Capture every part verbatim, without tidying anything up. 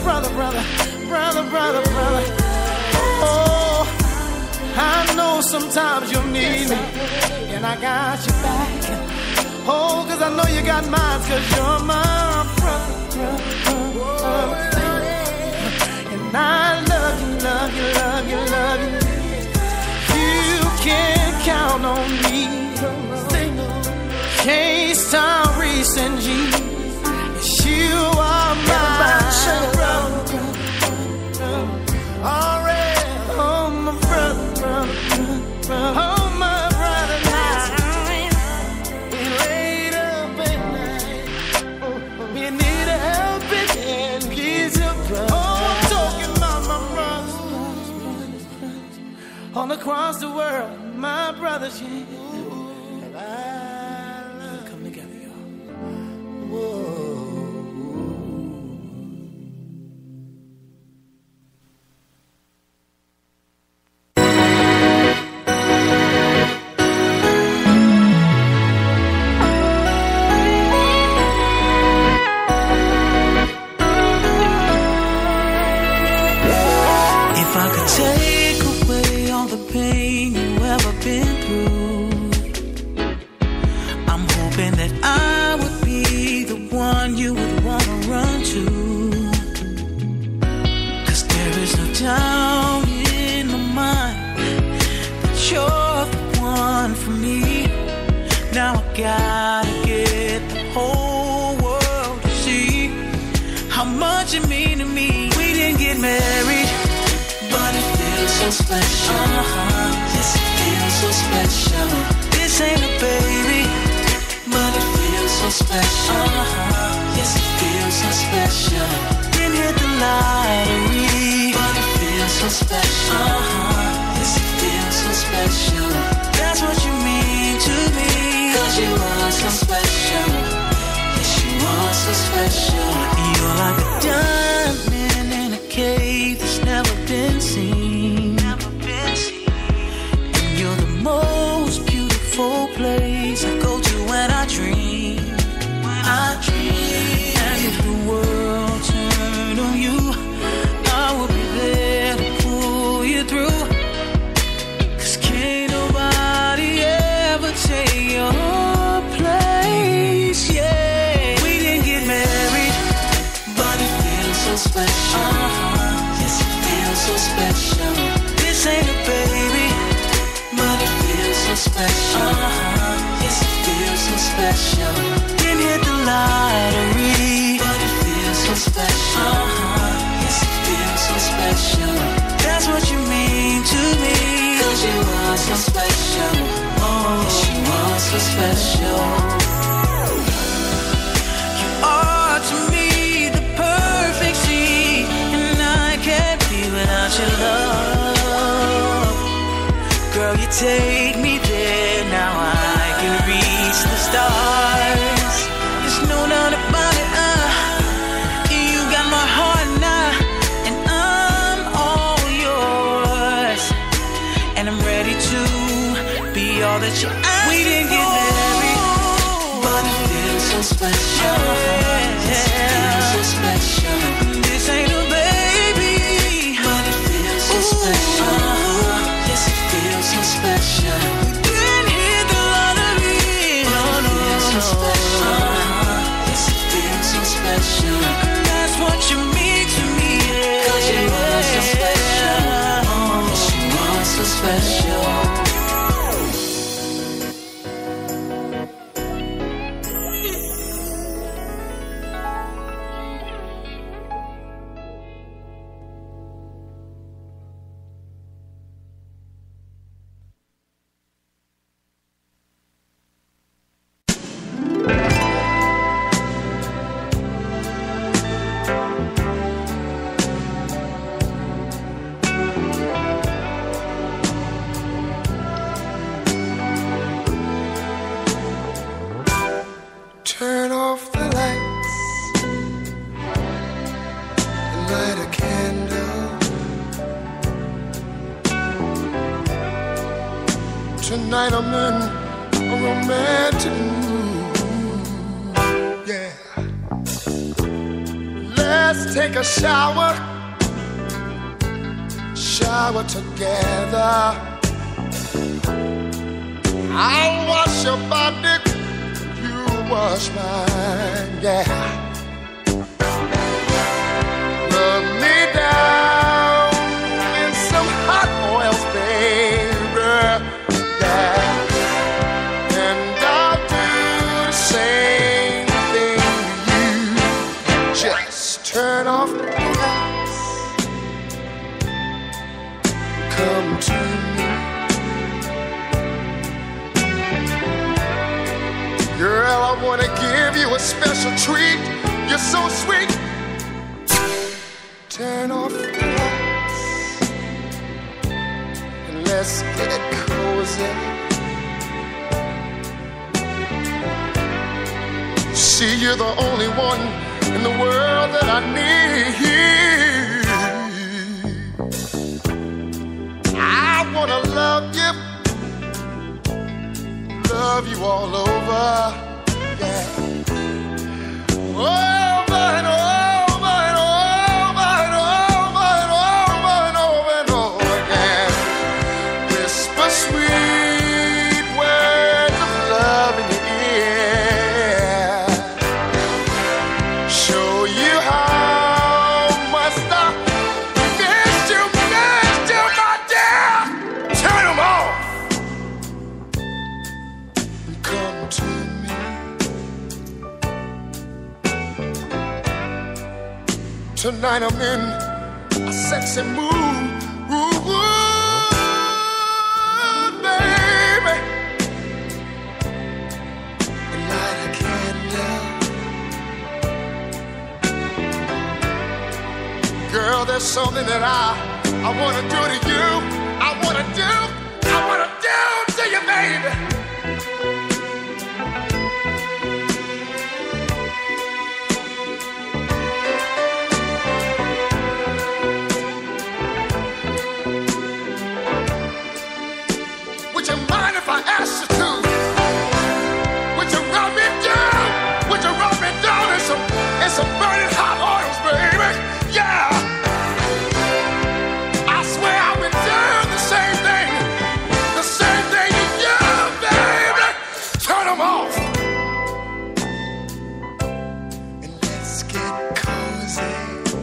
brother, brother, brother, brother, brother. Oh, I know sometimes you'll need me, and I got your back. Oh, cause I know you got mine, cause you're my brother, brother, brother. And I love you, love you, love you, love you. You can count on me. K-Star, Reese, and G. You are my brother. All right. Oh, my brother, brother, brother. Oh, my brother, now. We laid up at night. We need a helping hand. He's your brother. Oh, I'm talking about my brothers all across the world. My brothers, yeah. Come together, y'all. Whoa. Take me there, now I can reach the stars. There's no doubt about it, uh you got my heart now, and I'm all yours. And I'm ready to be all that you ask. We didn't get married, but it feels so special. Yeah. It feels so special. This ain't a baby, but it feels so Ooh. Special. So special. We didn't hit the lottery. No, no, no. So special. Yes, it feels so special. That's what you mean to me. Yeah. Cause you are so special. Oh, yes, you are so special. Turn off the lights and light a candle. Tonight I'm in a romantic mood. Yeah. Let's let's take a shower, shower together. I'll wash your body, you wash mine, yeah. Rub me down in some hot oils, baby, yeah. And I'll do the same thing to you. Just turn off the lights, come to me. Girl, I wanna give you a special treat. You're so sweet. Turn off the lights and let's get cozy. See, you're the only one in the world that I need. I wanna love you, love you all over, yeah. Over and over and over and over and over and over and over again. Whisper sweet words of love in your ear. Show you how much I miss you, miss you, my dear. Turn them off. Come to me. Tonight I'm in a sexy mood, ooh, ooh, baby. And light a candle. Girl, there's something that I, I wanna do to you. I wanna do, I wanna do to you, baby. Some burning hot oils, baby, yeah. I swear I've been doing the same thing, the same thing to you, baby. Turn them off and let's get cozy.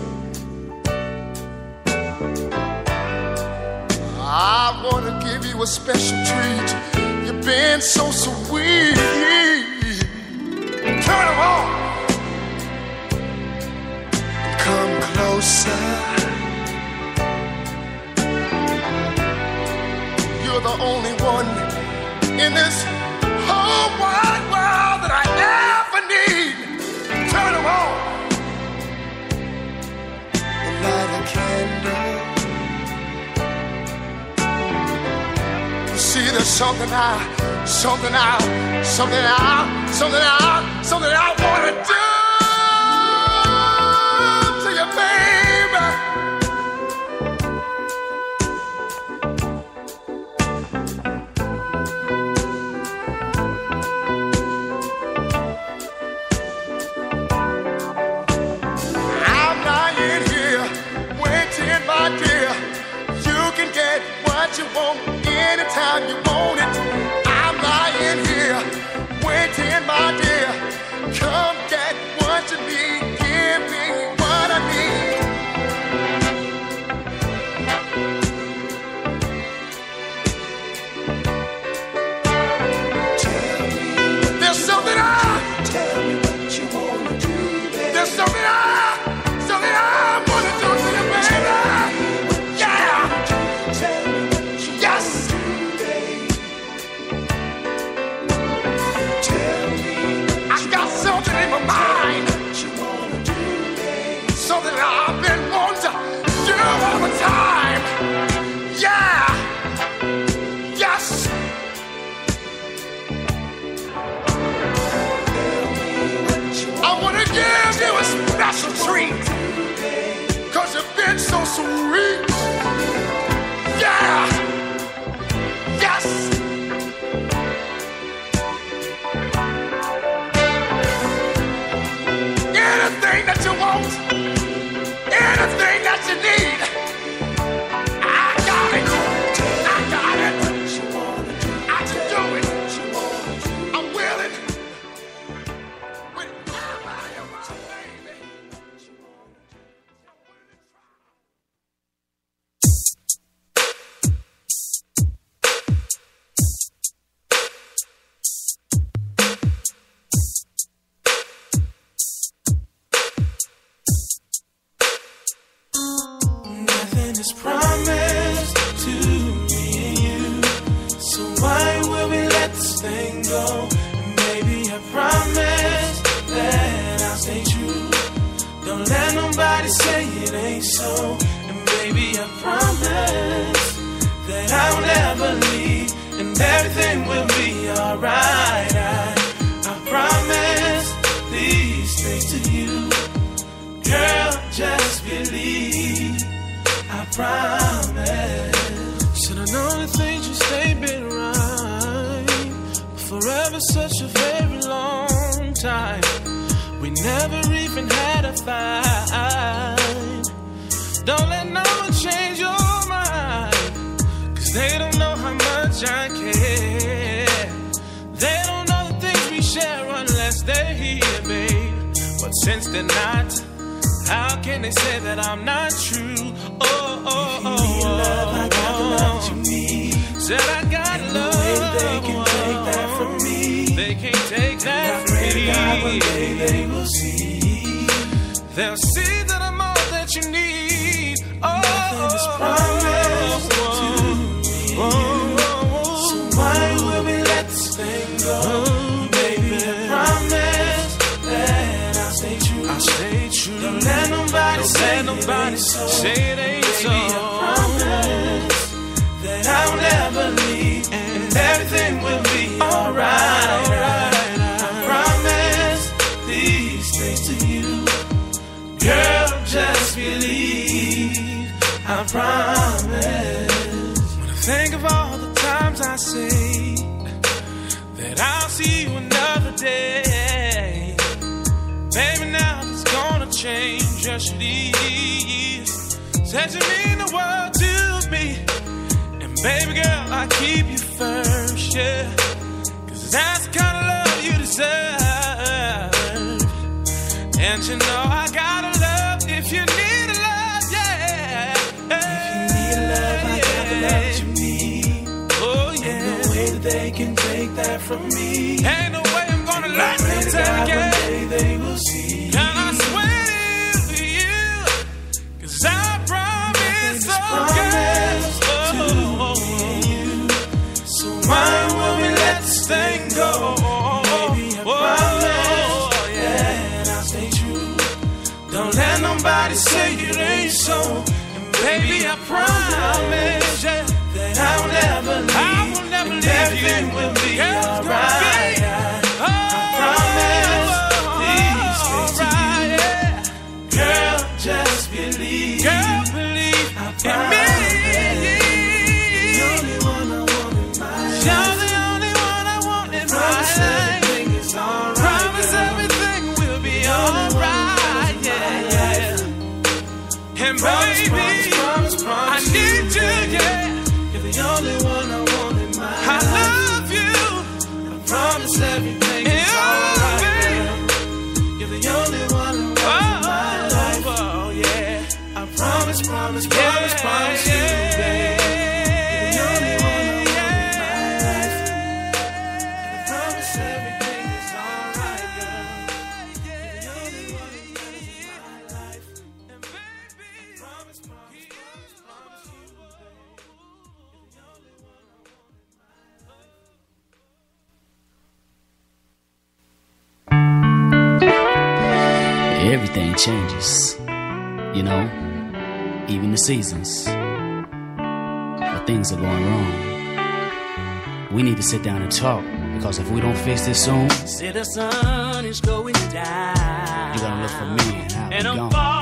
I wanna give you a special treat. You've been so sweet. Turn them off. Come closer. You're the only one in this whole wide world that I ever need. Turn them on and light a candle. You see, there's something I, something I, something I, something I, something I wanna do. You want anytime you want it. I'm lying here waiting, my dear. Come get what you need. Give me what I need. Tell me. There's something I. Tell me what you wanna do, baby. There's something I. Something I wanna do to you, baby. Yeah. Tell me. Yes! Tell me Everything that you need, I got it. I got it. I can do it. I'm willing. Whenever you want, baby. Nothing is promised to me and you, so why would we let this thing go? And baby, I promise that I'll stay true. Don't let nobody say it ain't so. And baby, I promise that I'll never leave, and everything will be alright. I, I promise these things to you, girl, just believe. I promise. Should I know the things you say been right? Forever such a very long time. We never even had a fight. Don't let no one change your mind, cause they don't know how much I care. They don't know the things we share unless they're here, babe. But since they're not, how can they say that I'm not true? Oh, oh, oh, oh, love, I got the love you need. Said I got and love. The way they can take that from me. They can't take that from me. God, one day they will see. They'll see that I'm all that you need. Oh, nothing is promised oh, oh, to me. Oh, oh, oh, so why would we let this thing go? Oh, baby, I promise that I'll stay true. I'll stay true. Don't let nobody, Don't say, let nobody it so. say it ain't baby, so. I promise that I'll never leave, and everything will be alright. Alright, I promise these things to you, girl, just believe. I promise. When I think of all the times I say that I'll see you another day, baby, now it's gonna change. Just leave. Said you mean the world to me, and baby girl, I keep you first, yeah, cause that's the kind of love you deserve. And you know I gotta love if you need a love, yeah. If you need a love, I got the love you need. Oh yeah. Ain't no way that they can take that from me. Ain't no way I'm gonna let them take it. One day they will see. And I swear to you, cause I promise, oh girl, oh, oh, you. So why would we let this thing go? Baby, I promise that I'll stay true. Don't let nobody say it ain't so. And baby, I promise yeah, that I'll never leave. I will never and leave everything you. will be alright. I, I promise these things to you, girl, just believe. Girl, believe I promise. You're the only one I want in my life. You're the only one I want in my life. Promise everything is alright. Promise everything will be alright. Yeah, yeah. And promise, baby, promise, promise, promise I need you, yeah. You're the only one I want in my life. I love you. I promise everything is alright. You're the only one I want in my life. Oh, yeah. I promise, promise, promise, promise you, baby. You're the only one I want in my life. And I promise everything is alright, girl. You're the only one I want in my life. And baby, I promise, promise, promise, promise you, baby. You're the only one I want in my life. Everything changes, you know, even the seasons. But things are going wrong. We need to sit down and talk, because if we don't fix this soon, Say the sun is going down, you're gonna look for me and I'll and be I'm gone.